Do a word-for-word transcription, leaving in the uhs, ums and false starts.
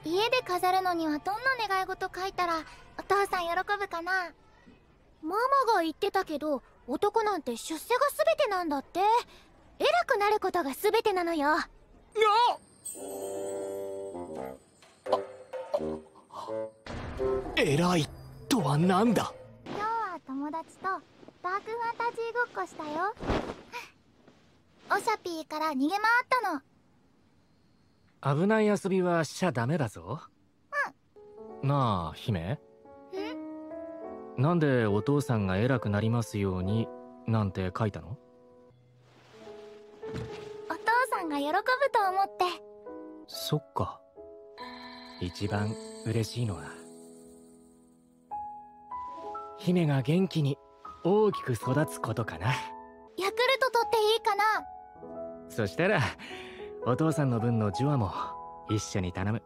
家で飾るのにはどんな願い事書いたらお父さん喜ぶかな。ママが言ってたけど、男なんて出世が全てなんだって。偉くなることが全てなのよ。あ偉いとはなんだ。 今日は友達とダークファンタジーごっこしたよ。オシャピーから逃げ回ったの。 危ない遊びはしちゃダメだぞ。うん。なあ姫、んなんでお父さんが偉くなりますようになんて書いたの？ お父さんが喜ぶと思って。 そっか。一番嬉しいのは姫が元気に大きく育つことかな。 ヤクルト取っていいかな。 そしたらお父さんの分のジュアも一緒に頼む。